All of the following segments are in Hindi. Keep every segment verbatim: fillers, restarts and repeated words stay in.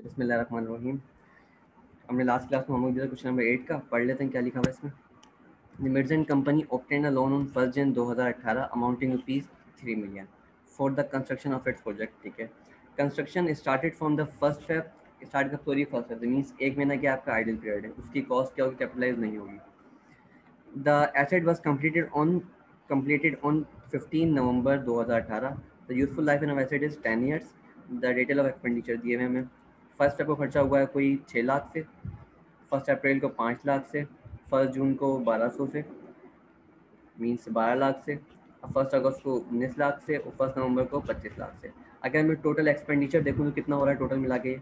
बिस्मिल्लाहिर्रहमानिर्रहीम। हमने लास्ट क्लास में होमवर्क दिया क्वेश्चन नंबर एट का, पढ़ लेते हैं क्या लिखा हुआ है इसमें। द मिर्जेंट company obtained a loan on first Jan दो हज़ार अठारह amounting rupees three million for the construction of its project. ठीक है, construction started from the first Feb, start का सॉरी फर्स्ट फेब मीन्स एक महीना क्या आपका आइडल पीरियड है, उसकी कॉस्ट क्या होगी, कैपिटलाइज नहीं होगी। The asset was completed on completed on fifteen November दो हज़ार अठारह। The useful life in of asset is ten years. The detail of expenditure दिए हुए हमें। फर्स्ट फेब को खर्चा हुआ है कोई छः लाख से, फर्स्ट अप्रैल को पाँच लाख से, फर्स्ट जून को बारह सौ से मीन्स बारह लाख से, फर्स्ट अगस्त को उन्नीस लाख से और फर्स्ट नवंबर को पच्चीस लाख से। अगर मैं टोटल एक्सपेंडिचर देखूँ तो कितना हो रहा है टोटल मिला के,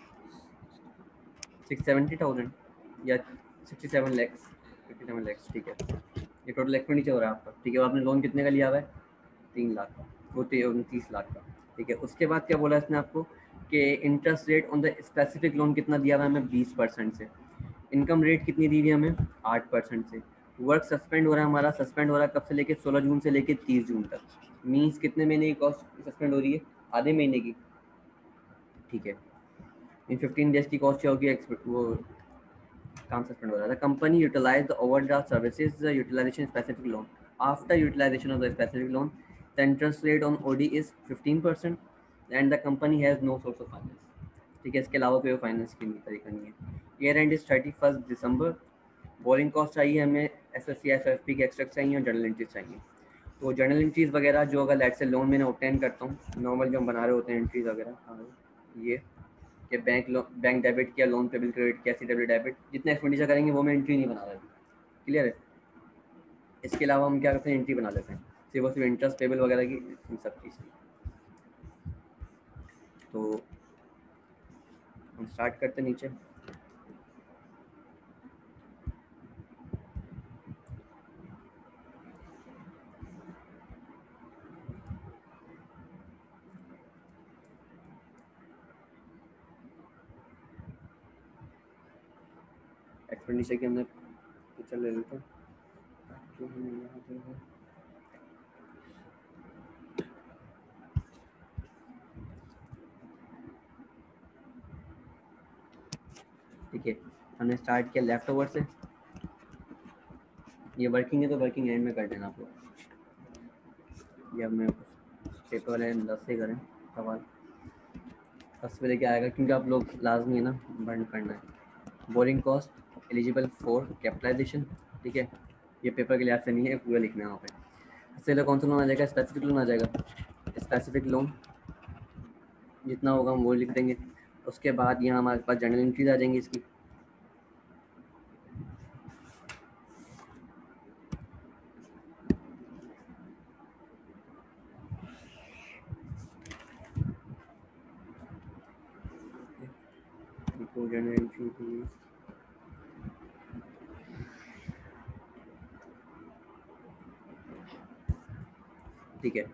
सिक्स सेवेंटी थाउजेंड या sixty seven lakhs fifty seven lakhs. ठीक है, ये टोटल एक्सपेंडिचर हो रहा है आपका। ठीक है, आपने लोन कितने का लिया हुआ है, तीन लाख का, वो उनतीस लाख का। ठीक है, उसके बाद क्या बोला इसने आपको कि interest rate on the specific loan कितना दिया हुआ है हमें, बीस परसेंट से। इनकम रेट कितनी दी हुई है हमें, आठ परसेंट से। वर्क सस्पेंड हो रहा है हमारा, सस्पेंड हो रहा है कब से लेके सोलह जून से लेके तीस जून तक। मीन्स कितने महीने की कॉस्ट सस्पेंड हो रही है, आधे महीने की। ठीक है, इन फिफ्टीन डेज की कॉस्ट क्या होगी, वो काम सस्पेंड हो रहा है। Company utilise the overdraft services utilisation specific loan. After utilisation of the specific loan the interest rate on OD is fifteen percent and the company has no source of finance. ठीक है, इसके अलावा कोई फाइनेंस की तरीका नहीं है। Year end is thirty first December. Borrowing cost चाहिए हमें, S S C S F P के एक्सट्रैक्ट चाहिए और जर्नल एंट्रीज चाहिए। तो जर्नल एंट्रीज वगैरह जो अगर लेट से लोन मैंने ऑब्टेन करता हूँ, नॉर्मल जो हम बना रहे होते हैं एंट्रीज वगैरह, ये कि बैंक लो बैंक डेबिट किया, लोन पेबल क्रेडिट किया, सी डब्ल्यू डेबिट, जितना एक्सपेंडिचर करेंगे वो मैं एंट्री नहीं बना रहा है। क्लियर है। इसके अलावा हम क्या करते हैं, एंट्री बना लेते हैं सिर्फ और सिर्फ इंटरेस्ट पेबल वगैरह की, इन सब चीज़। तो हम स्टार्ट करते हैं नीचे। एक्सपेंडिचर के अंदर पिक्चर ले लेते हैं। ठीक है, हमने स्टार्ट किया लेफ्ट ओवर से। ये वर्किंग है तो वर्किंग एंड में कर देना आप लोग। ये हमें पेपर है दस से करें सवाल, दस पे लेके आएगा क्योंकि आप लोग लाजमी है ना बर्न करना है। Borrowing cost eligible for capitalisation. ठीक है, ये पेपर के लिहाज से नहीं है, पूरा लिखना है वहाँ पे। इससे पहले कौन सा लोन आ जाएगा, स्पेसिफिक लोन आ जाएगा। स्पेसिफिक लोन जितना होगा हम वो लिख देंगे। उसके बाद यहाँ हमारे पास जर्नल एंट्रीज आ जाएंगी इसकी। जर्नल एंट्री ठीक है,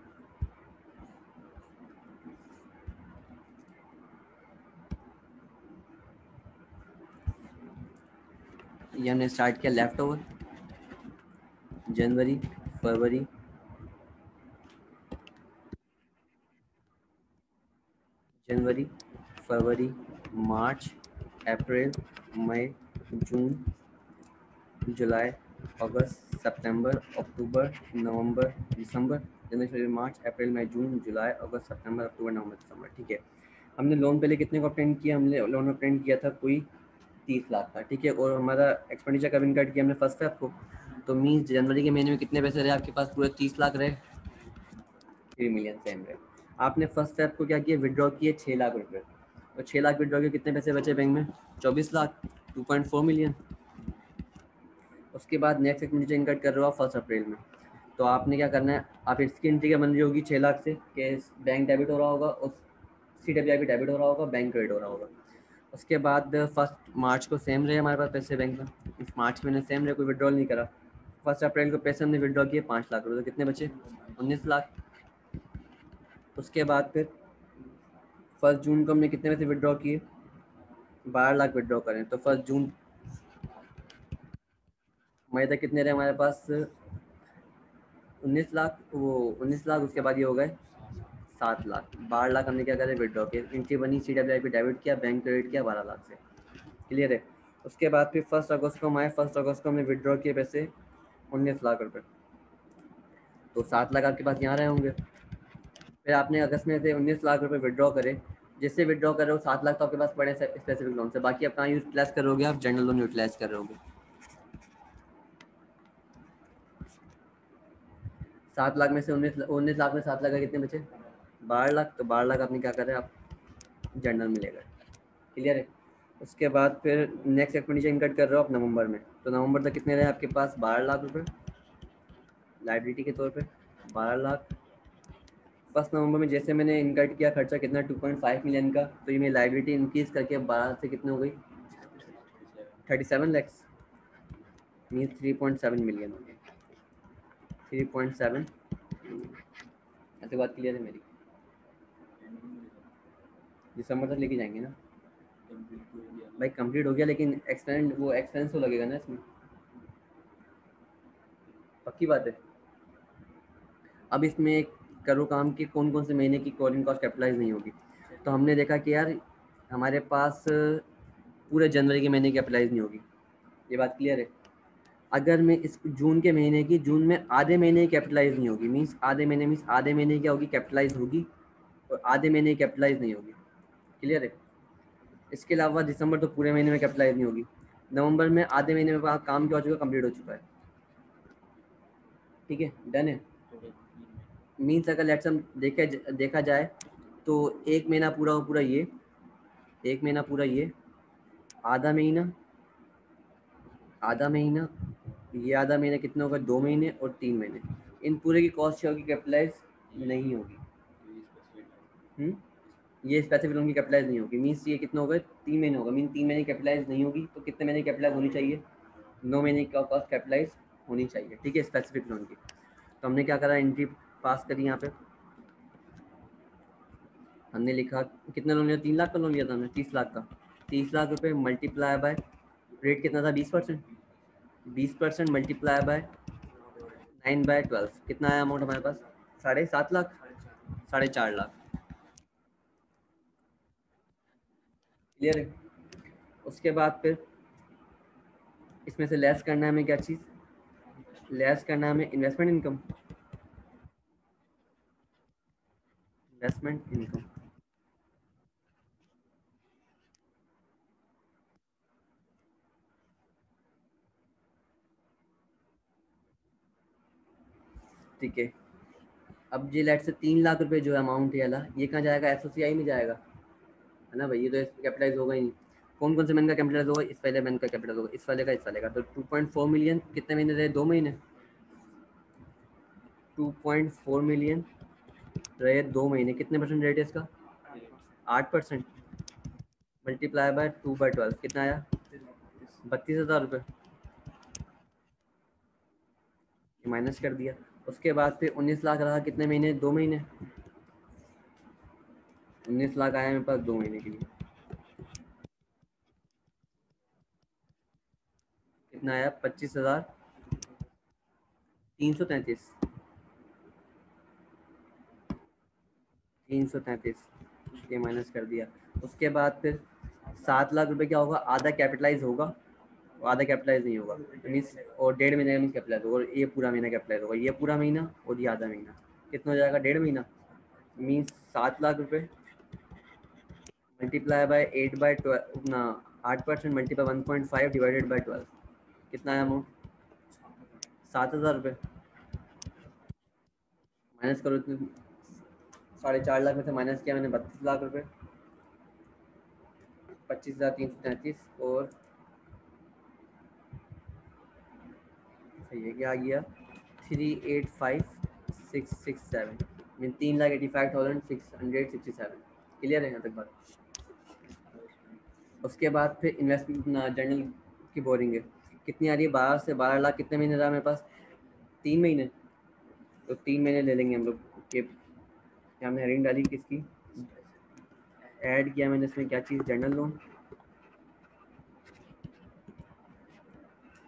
ये हमने स्टार्ट किया लेफ्ट ओवर जनवरी फरवरी जनवरी फरवरी मार्च अप्रैल मई जून जुलाई अगस्त सितंबर अक्टूबर नवंबर दिसंबर, जनवरी फरवरी मार्च अप्रैल मई जून जुलाई अगस्त सितंबर अक्टूबर नवंबर दिसंबर। ठीक है, हमने लोन पहले कितने को ऑब्टेन किया, हमने लोन ऑब्टेन किया था कोई तीस लाख का। ठीक है, और हमारा एक्सपेंडिचर कब इनकट किया हमने फर्स्ट फेब को, तो मीन्स जनवरी के महीने में कितने पैसे रहे आपके पास, पूरे तीस लाख रहे, थ्री मिलियन सेम रहे। आपने फर्स्ट फेब को क्या किया, विड्रॉ किए छः लाख रुपये, और छः लाख विड्रॉ के कितने पैसे बचे बैंक में, चौबीस lakh, two point four million. उसके बाद नेक्स्ट एक्सपेंडिचर इनकट कर रहे हो आप फर्स्ट अप्रैल में, तो आपने क्या करना है, आप इसकी एंट्री क्या बन रही होगी छः लाख से कि बैंक डेबिट हो रहा होगा और सी डब्ल्यू आई भी डेबिट हो रहा होगा, बैंक क्रेडिट हो रहा होगा। उसके बाद फर्स्ट मार्च को सेम रहे हमारे पास पैसे बैंक में, इस मार्च में सेम रहे, कोई विड्रॉल नहीं करा। फर्स्ट अप्रैल को पैसे हमने विड्रॉ किए पाँच लाख रुपये, तो कितने बचे, उन्नीस लाख। उसके बाद फिर फर्स्ट जून को हमने कितने पैसे विड्रॉ किए, बारह लाख विड्रॉ करें, तो फर्स्ट जून मई तक कितने रहे हमारे पास, उन्नीस लाख, वो उन्नीस लाख। उसके बाद ये हो गए सात लाख बारह लाख हमने क्या करा विड्रॉ किया, एंट्री बनी, सी डब्ल्यू आई पे डेबिट किया, बैंक क्रेडिट किया बारह लाख से, क्लियर है। उसके बाद फिर फर्स्ट अगस्त को हम आए, फर्स्ट अगस्त को हमने विड्रॉ किए पैसे उन्नीस लाख रुपए, तो सात लाख आपके पास यहाँ रहे होंगे। फिर आपने अगस्त में से उन्नीस लाख रुपए विड्रॉ करे, जिससे विड्रॉ कर रहे हो सात लाख तो आपके पास पड़े स्पेसिफिक लोन से, बाकी आप कहाँ यूटिलाइज करोगे, आप जनरल लोन यूटिलाइज कर रहे होगे। सात लाख में से उन्नीस उन्नीस लाख में सात लाख का कितने बचे, बारह लाख, तो बारह लाख आपने क्या करें आप जनरल में ले गए, क्लियर है। उसके बाद फिर नेक्स्ट एक्सपेंडिचर इनकट कर रहे हो आप नवंबर में, तो नवंबर तक कितने रहे आपके पास बारह लाख रुपए लाइबिलिटी के तौर पे, बारह लाख। फर्स्ट नवंबर में जैसे मैंने इनकट किया खर्चा कितना टू पॉइंट फाइव मिलियन का, तो ये मेरी लाइबिलिटी इंक्रीज करके बारह से कितने हो गई thirty seven lakhs, mean three point seven million हो गई, थ्री पॉइंट सेवन। ऐसे बात क्लियर है मेरी, दिसंबर तक लेके जाएंगे ना भाई, कंप्लीट हो गया लेकिन एक्सपेंड वो एक्सपेंस तो लगेगा ना इसमें, पक्की बात है। अब इसमें एक करो काम कि कौन कौन से महीने की कॉलिंग कॉस्ट कैपिटलाइज नहीं होगी, तो हमने देखा कि यार हमारे पास पूरे जनवरी के महीने कैपिटलाइज नहीं होगी, ये बात क्लियर है। अगर मैं इस जून के महीने की जून में आधे महीने कैपिटलाइज नहीं होगी, मीन्स आधे महीने मीन्स आधे महीने क्या होगी कैपिटलाइज होगी और आधे महीने कैपिटलाइज नहीं होगी, क्लियर है। इसके अलावा दिसंबर तो पूरे महीने में कैपिटलाइज नहीं होगी, नवंबर में आधे महीने में काम क्या हो चुका कंप्लीट हो चुका है, ठीक है डन है। मीन्स अगर लेट्स हम देखे देखा जाए तो एक महीना पूरा पूरा ये एक महीना पूरा ये आधा महीना आधा महीना ये आधा महीना कितना होगा दो महीने और तीन महीने, इन पूरे की कॉस्ट क्या होगी कैपिटलाइज नहीं होगी। हम्म ये स्पेसिफिक लोन की कैपिटलाइज नहीं होगी, मीन्स ये कितना होगा तीन महीने होगा, मीन तीन महीने कैपिटलाइज नहीं होगी, तो कितने महीने कैपिटलाइज होनी चाहिए नौ महीने का कॉस्ट कैपिटलाइज होनी चाहिए, ठीक है स्पेसिफिक लोन की। तो हमने क्या करा एंट्री पास करी यहाँ पे, हमने लिखा कितना लोन लिया, तीन लाख का लोन लिया था हमने, तीस लाख का, तीस लाख रुपए मल्टीप्लाई बाय रेट कितना था बीस परसेंट, बीस percent multiply by nine by twelve, कितना आया अमाउंट हमारे पास साढ़े सात लाख साढ़े चार लाख, क्लियर है। उसके बाद फिर इसमें से लेस करना है हमें क्या चीज़, लेस करना है हमें इन्वेस्टमेंट इनकम, इन्वेस्टमेंट इनकम ठीक है। अब ये लेट से तीन लाख रुपए जो अमाउंट है अला ये कहाँ जाएगा एस में जाएगा, है ना भाई, ये तो कैपिटलाइज होगा ही नहीं। कौन कौन से मैन का कैपिटलाइज होगा, इस वाले मैन का कैपिटल होगा, इस वाले का इस वाले का, तो टू पॉइंट फोर मिलियन कितने महीने रहे दो महीने, टू पॉइंट फोर मिलियन रहे दो महीने, कितने परसेंट रेट है इसका आठ percent, multiply by two by twelve कितना आया बत्तीस हज़ार रुपये, माइनस कर दिया। उसके बाद फिर उन्नीस लाख रहा कितने महीने दो महीने, उन्नीस लाख आया मेरे पास दो महीने के लिए, कितना आया पच्चीस हज़ार तीन सौ तैंतीस तीन सौ तैंतीस ये माइनस कर दिया। उसके बाद फिर सात लाख रुपए क्या होगा आधा कैपिटलाइज होगा, आधा कैपिटलाइज नहीं होगा मीन्स, और डेढ़ महीने का मीन्स कैपिटलाइज होगा, और ये पूरा महीना कैपिटलाइज होगा, ये पूरा महीना और ये आधा महीना, कितना हो जाएगा डेढ़ महीना, मीन्स सात लाख रुपए multiply by eight by twelve ना आठ percent multiply one point five divided by twelve, कितना है अमाउंट सात हज़ार रुपये, माइनस करो तो साढ़े चार लाख में से माइनस किया मैंने बत्तीस लाख रुपए, पच्चीस हज़ार तीन सौ तैंतीस और सही है क्या आ गया three eight five six six seven, mean तीन lakh eighty five thousand six hundred sixty seven, clear है यहाँ तक बात। उसके बाद फिर इन्वेस्टमेंट जनरल की बोरिंग है कितनी आ रही है बारह से बारह लाख, कितने महीने रहा मेरे पास तीन महीने, तो तीन महीने ले लेंगे हम लोग के, हमने हेडिंग डाली किसकी ऐड किया मैंने इसमें क्या चीज़ जनरल लोन,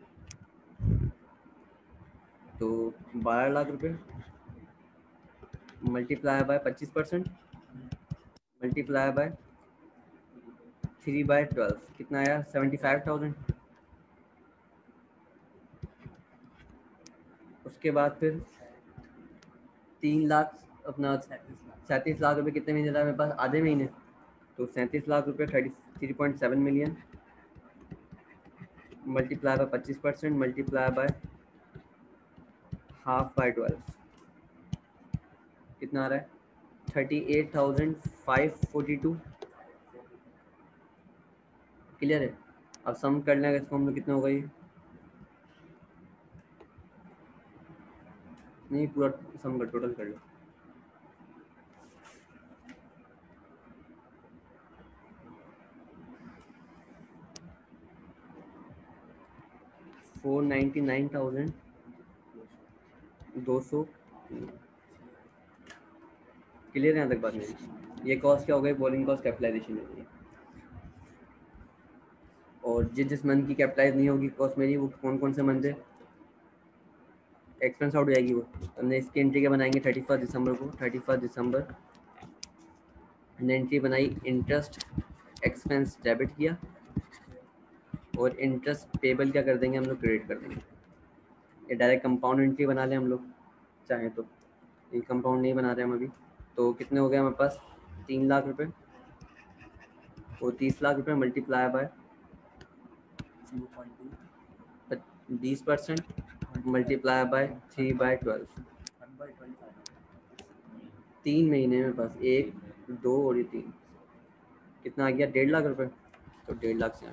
तो बारह लाख रुपए मल्टीप्लाई बाय पच्चीस percent multiply by three by twelve कितना आया सेवेंटी फाइव थाउजेंड। उसके बाद फिर तीन लाख अपना सैंतीस लाख रुपए कितने महीने रहा मेरे पास आधे महीने, तो सैंतीस लाख रुपए thirty three point seven million multiply by पच्चीस percent multiply by half by twelve कितना आ रहा है thirty eight thousand five forty two. Clear है। अब सम कर लेंगे इसको हम लोग कितना होगा ये, नहीं पूरा सम कर टोटल कर लो। फोर नाइन्टी नाइन थाउजेंड दो सौ। क्लियर है यहाँ तक बात मेरी। ये कॉस्ट क्या हो गई बॉलिंग कॉस्ट कैपिटलाइजेशन है। और जिस जिस मंथ की कैपिटलाइज नहीं होगी कॉस्ट मेरी वो कौन कौन से मंथ है एक्सपेंस आउट हो जाएगी। वो हमने इसकी एंट्री क्या बनाएंगे थर्टी फर्स्ट दिसंबर को थर्टी फर्स्ट दिसंबर हमने एंट्री बनाई इंटरेस्ट एक्सपेंस डेबिट किया और इंटरेस्ट पेबल क्या कर देंगे हम लोग क्रेडिट कर देंगे। ये डायरेक्ट कंपाउंड एंट्री बना लें हम लोग चाहें तो, ये कंपाउंड नहीं बना रहे हम अभी। तो कितने हो गए हमारे पास तीन लाख रुपए और तीस लाख रुपए मल्टीप्लाई बाय बीस percent multiply by three by twelve तीन महीने में बस एक दो और ये तीन कितना आ गया डेढ़ लाख रुपए। तो डेढ़ लाख से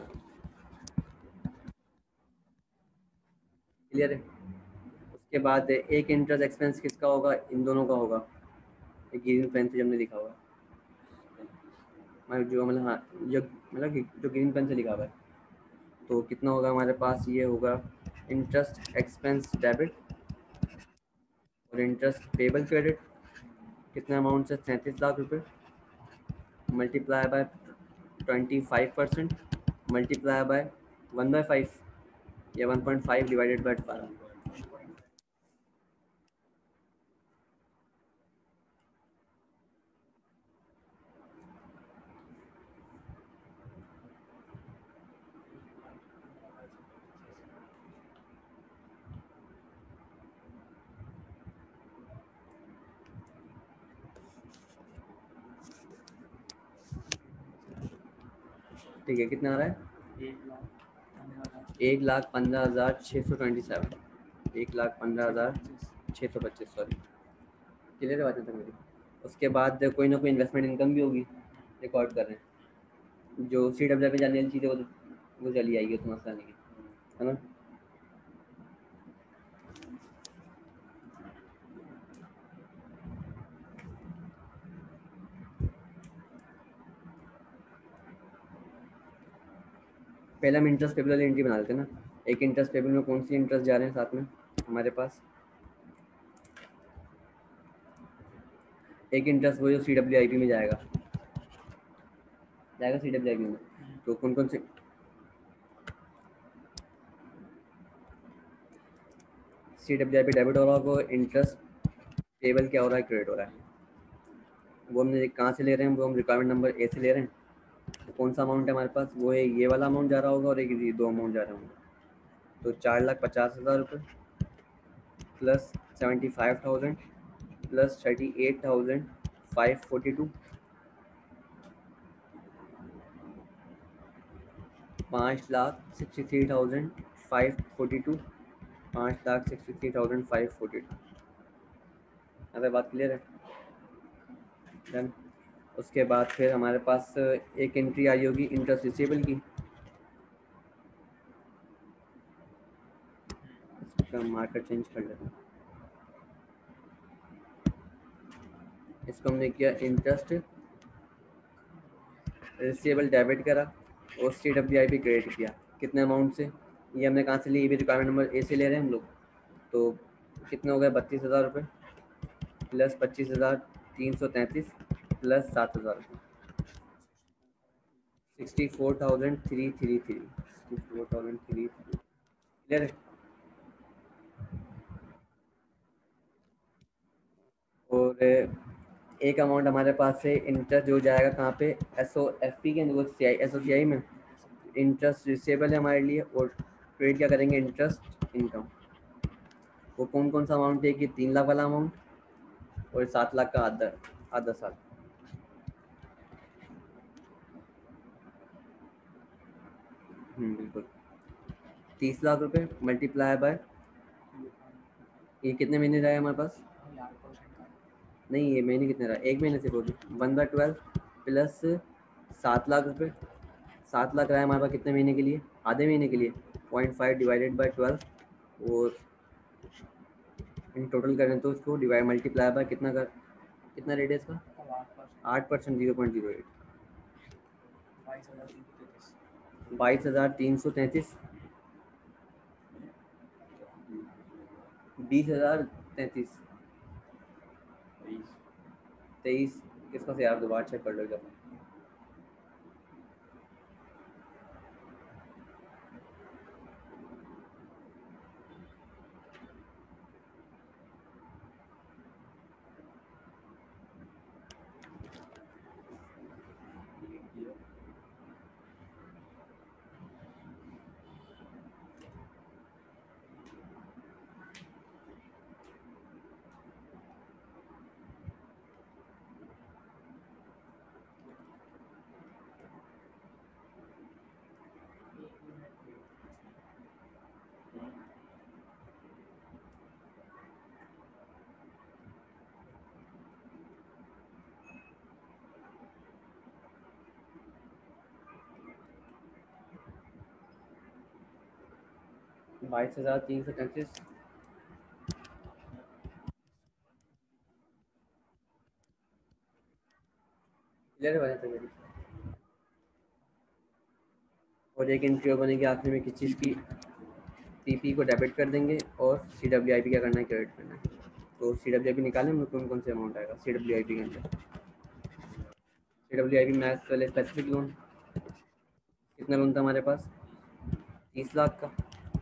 क्लियर है। उसके बाद एक इंटरेस्ट एक्सपेंस किसका होगा इन दोनों का होगा, एक ग्रीन पेन से हमने लिखा हुआ है मतलब जो मतलब हाँ जो मतलब जो ग्रीन पेन से लिखा हुआ है। तो कितना होगा हमारे पास ये होगा इंटरेस्ट एक्सपेंस डेबिट और इंटरेस्ट पेबल क्रेडिट कितना अमाउंट से सैंतीस लाख रुपए multiply by twenty five percent multiply by one by five या one point five divided by बारह। ठीक है कितना आ रहा है एक लाख पंद्रह हज़ार छः सौ ट्वेंटी सेवन एक लाख पंद्रह हज़ार छः सौ पच्चीस सॉरी क्लियर है बात है मेरी। उसके बाद कोई ना कोई इन्वेस्टमेंट इनकम भी होगी रिकॉर्ड कर रहे हैं जो सी डब्ल्यू पे जाने वाली चीज़ें वो वो चली आएगी उसमें मसला नहीं है ना। पहले हम इंटरेस्ट पेबल वाली एंट्री बना देते हैं ना। एक इंटरेस्ट पेबल में कौन सी इंटरेस्ट जा रहे हैं साथ में हमारे पास एक इंटरेस्ट वो जो सी डब्ल्यू आई पी में जाएगा जाएगा सी डब्ल्यू आई पी में। तो कौन कौन से C W I P debit हो रहा होगा इंटरेस्ट पेबल क्या हो रहा है क्रेडिट हो रहा है वो हमने कहाँ से ले रहे हैं वो हम रिक्वायरमेंट नंबर ए से ले रहे हैं। तो कौन सा अमाउंट है हमारे पास वो है ये वाला अमाउंट जा रहा होगा और एक ये दो अमाउंट जा रहे होंगे। तो चार लाख पचास हज़ार रुपये plus seventy five thousand plus thirty eight thousand five forty two पाँच lakh sixty three thousand five forty two पाँच lakh sixty three thousand five forty two. अगर बात क्लियर है डन। उसके बाद फिर हमारे पास एक एंट्री आई होगी इंटरेस्ट रिसीवेबल की इसका मार्कर चेंज कर लेते हैं। इसको हमने किया इंटरेस्ट रिसीवेबल डेबिट करा और C W I P credit किया कितने अमाउंट से ये हमने कहाँ से लिया ये भी रिक्वायरमेंट नंबर ए से ले रहे हैं हम लोग। तो कितने हो गए बत्तीस हज़ार रुपये प्लस पच्चीस हज़ार तीन सौ तैंतीस प्लस सात हज़ार रुपये sixty four thousand three three three sixty four thousand three three clear है। और एक अमाउंट हमारे पास से इंटरेस्ट जो जाएगा कहाँ पे, एस ओ एफ पी के अंदर, वो सी आई एस ओ सी आई में इंटरेस्ट रिसीवेबल है हमारे लिए, और क्रेडिट क्या करेंगे, इंटरेस्ट इनकम। वो कौन कौन सा अमाउंट है कि तीन लाख वाला अमाउंट और सात लाख का आधा आधा साल। हम्म बिल्कुल, तीस लाख रुपए मल्टीप्लाई बाय, ये कितने महीने रहा है हमारे पास, नहीं ये महीने कितने रहा, एक महीने से बोली, वन बाय ट्वेल्व प्लस सात लाख रुपए, सात लाख रहा है हमारे पास कितने महीने के लिए, आधे महीने के लिए, point five divided by twelve, और इन टोटल करें तो इसको डिवाइड मल्टीप्लाई बाय कितना कर, कितना रेट है इसका, आठ percent, zero point zero eight, बाईस हज़ार तीन सौ तैंतीस, बीस हज़ार तैंतीस, तेईस किसका से यार, दोबारा चेक कर लो जब, बाईस हज़ार तीन सौ तैंतीस, क्लियर है तो मेरी, और एक एंट्री और बनेगी आखिरी में किस चीज़ की, पीपी को डेबिट कर देंगे और सी डब्ल्यू आई पी क्या करना है, क्रेडिट करना है। तो सी डब्ल्यू आई पी निकालें हम लोग, कौन कौन से अमाउंट आएगा सी डब्ल्यू आई पी के अंदर, सी डब्ल्यू आई पी मैथ वाले स्पेसिफिक लोन, कितना लोन था हमारे पास, तीस लाख का,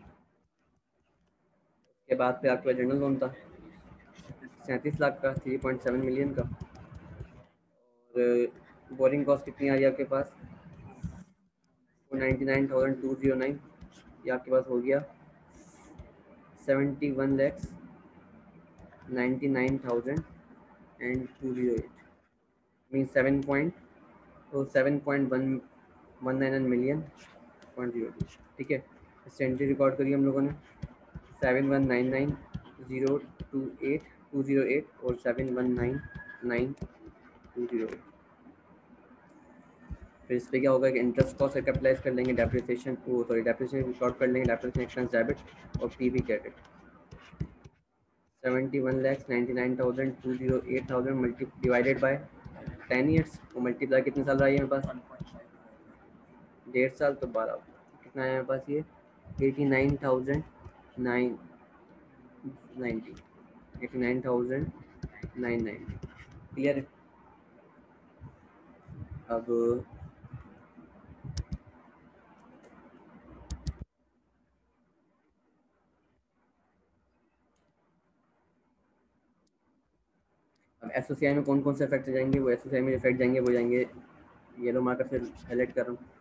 के बाद पे आपके पास जनरल लोन था सैंतीस लाख का, थ्री पॉइंट सेवन मिलियन का, और बोरिंग कॉस्ट कितनी आ रही है आपके पास, ninety nine thousand two zero nine, ये आपके पास हो गया seventy one lakhs ninety nine thousand and two zero eight, mean seven point, तो seven point one one nine million point zero two, ठीक है। इससे एंट्री रिकॉर्ड करी हम लोगों ने seven one nine nine zero two eight two zero eight और seven one nine nine two zero eight. फिर इस पर क्या होगा कि इंटरेस्ट कॉस्ट कैपिटलाइज कर लेंगे, डेप्रिसिएशन वो सॉरी डेप्रिसिएशन शॉर्ट कर लेंगे, डेप्रिसिएशन एक्सपेंस डेबिट और P V credit, seventy one lakhs ninety nine thousand two zero eight thousand multi divided by ten years, और मल्टीप्लाई कितने साल रहा है मेरे पास, डेढ़ साल, तो बारह, कितना है मेरे पास ये, eighty nine thousand nine ninety, eighty nine thousand nine ninety, clear है। अब अब एस ओ सी आई में कौन कौन से इफेक्ट जाएंगे, वो एस ओ सी आई में इफेक्ट जाएंगे वो जाएंगे, येलो मार्कर से हाईलाइट कर रहा हूँ,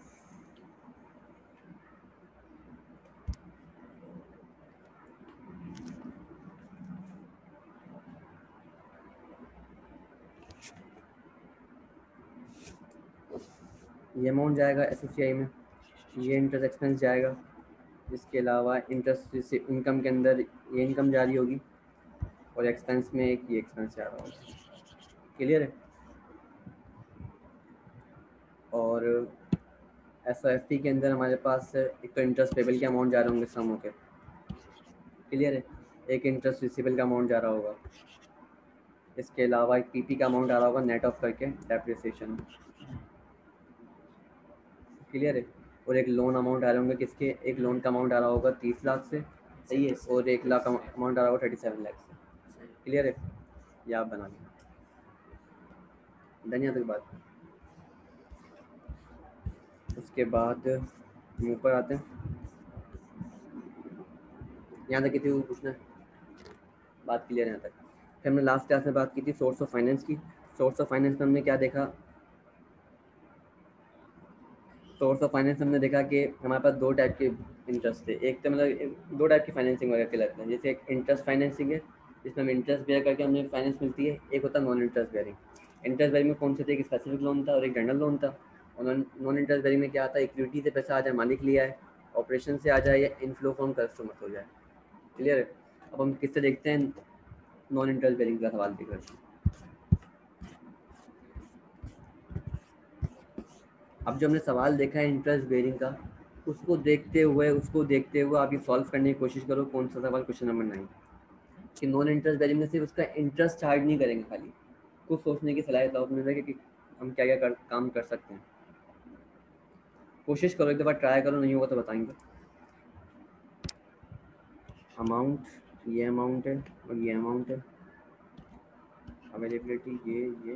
ये अमाउंट जाएगा एस ओ सी आई में, ये इंटरेस्ट एक्सपेंस जाएगा, इसके अलावा इंटरेस्ट इनकम के अंदर ये इनकम जारी होगी, और एक्सपेंस में एक ये एक्सपेंस जा रहा होगा, क्लियर है। और एस ओ एफ टी के अंदर हमारे पास एक तो इंटरेस्ट पेबल के अमाउंट जा रहे होंगे सम होकर, क्लियर है, एक इंटरेस्ट रिसीवेबल का अमाउंट जा रहा होगा, इसके अलावा एक पीपी का अमाउंट आ रहा होगा नेट ऑफ करके डेप्रिसिएशन, क्लियर है, और एक लोन अमाउंट आ रहे होंगे किसके, एक लोन का अमाउंट आ रहा होगा तीस लाख से, सही है, और एक लाख अमाउंट आ रहा होगा थर्टी सेवन लाख से, क्लियर है, ये आप बना लें, धन्यवाद तक बात। उसके बाद ऊपर आते हैं, यहाँ तक किसी को पूछना है, बात क्लियर है यहाँ तक, फिर हमने लास्ट क्लास में बात की थी सोर्स ऑफ फाइनेंस की। सोर्स ऑफ फाइनेंस में हमने क्या देखा, सोर्स ऑफ फाइनेंस हमने देखा कि हमारे पास दो टाइप के इंटरेस्ट थे। एक तो मतलब दो टाइप की फाइनेंसिंग वगैरह कहलाते हैं, जैसे एक इंटरेस्ट फाइनेंसिंग है जिसमें हमें इंटरेस्ट बेयर करके हमें फाइनेंस मिलती है, एक होता है non interest bearing. Interest bearing में कौन से थे, एक स्पेसिफिक लोन था और एक जनरल लोन था। और नॉन इंटरेस्ट बेयरिंग में क्या आता है, इक्विटी से पैसा आ जाए, मालिक लिया है, ऑपरेशन से आ जाए या इनफ्लो फ्रॉम कस्टमर हो जाए। क्लियर है। अब हम किससे देखते हैं, नॉन इंटरेस्ट बेयरिंग का सवाल देखकर। अब जो हमने सवाल देखा है इंटरेस्ट बेयरिंग का, उसको देखते हुए उसको देखते हुए आप ये सॉल्व करने की कोशिश करो। कौन सा सवाल, क्वेश्चन नंबर नाइन, कि नॉन इंटरेस्ट बेयरिंग में सिर्फ उसका इंटरेस्ट चार्ज नहीं करेंगे, खाली कुछ सोचने की सलाह देता हूँ कि हम क्या क्या कर, काम कर सकते हैं। कोशिश करो, एक दफ़ा ट्राई करो, नहीं होगा तो बताएंगे। अमाउंट, ये अमाउंट है और ये अमाउंट है, अवेलेबिलिटी ये ये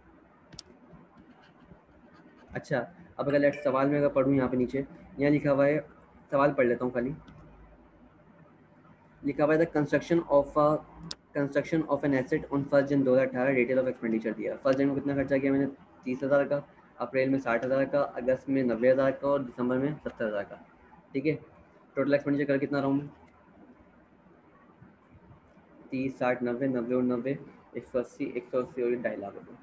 अच्छा। अब अगर लेट सवाल में अगर पढ़ूँ, यहाँ पे नीचे यहाँ लिखा हुआ है, सवाल पढ़ लेता हूँ खाली। लिखा हुआ है the construction of a construction of an asset on first Jan दो हज़ार अठारह, डिटेल ऑफ एक्सपेंडिचर दिया। फर्स्ट जन में कितना खर्चा किया मैंने, तीस हज़ार का, अप्रैल में साठ हज़ार का, अगस्त में नब्बे हज़ार का और दिसंबर में सत्तर हज़ार का। ठीक है, टोटल एक्सपेंडिचर कर कितना रहा हूँ मैं, तीस साठ नब्बे, नब्बे और नब्बे एक सौ अस्सी, एक सौ अस्सी और ढाई लाख रुपये।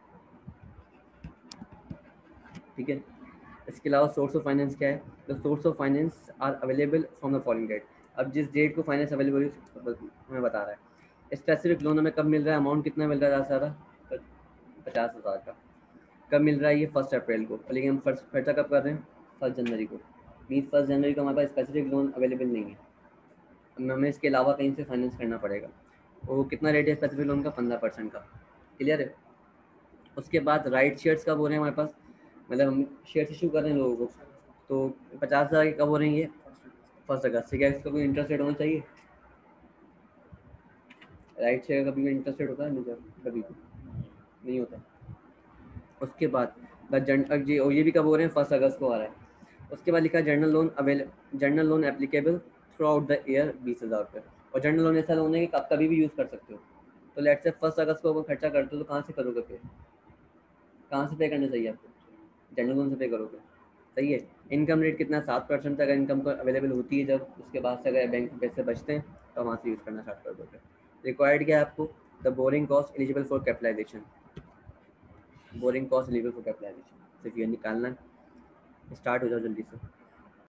ठीक है, इसके अलावा सोर्स ऑफ फाइनेंस क्या है, the source of finance are available from the following date. अब जिस डेट को फाइनेंस अवेलेबल हमें बता रहा है। स्पेसिफिक लोन हमें कब मिल रहा है, अमाउंट कितना मिल रहा है, ज़्यादा ज़्यादा पचास हज़ार का। कब मिल रहा है, ये फर्स्ट अप्रैल को, लेकिन हम फर्स्ट खर्चा कब कर रहे हैं, फर्स्ट जनवरी को। बीस फर्स्ट जनवरी को हमारे पास स्पेसिफिक लोन अवेलेबल नहीं है, हमें इसके अलावा कहीं से फाइनेंस करना पड़ेगा। वो कितना रेट है स्पेसिफिक लोन का, पंद्रह परसेंट का। क्लियर है। उसके बाद राइट शेयर्स कब हो रहे हैं हमारे पास, मतलब हम शेयर्स इशू कर रहे हैं लोगों को, तो पचास हज़ार के कब हो रहे हैं ये, फर्स्ट अगस्त से। क्या इसका कोई इंटरेस्ट रेट होना चाहिए, राइट शेयर का कभी भी इंटरेस्ट रेट होता है, नहीं कभी भी नहीं होता। उसके बाद द जन जी और ये भी कब हो रहे हैं, फर्स्ट अगस्त को आ रहा है। उसके बाद लिखा है general loan avail general loan applicable throughout the year, बीस हज़ार रुपये। और जनरल लोन ऐसा लोन है कि आप कभी भी यूज़ कर सकते हो। तो लेट से फर्स्ट अगस्त को अगर खर्चा करते हो तो कहाँ से करोगे पे, कहाँ से पे करना चाहिए आपको, जनरल लोन से पे करोगे। सही है। इनकम रेट कितना, सात परसेंट तक इनकम को अवेलेबल होती है जब, उसके बाद से अगर बैंक में पैसे बचते हैं तो वहाँ से यूज़ करना स्टार्ट कर दोगे। रिक्वायर्ड क्या है आपको, the borrowing cost eligible for capitalisation, borrowing cost eligible for capitalisation, सिर्फ ये निकालना है। स्टार्ट हो जाओ जल्दी से।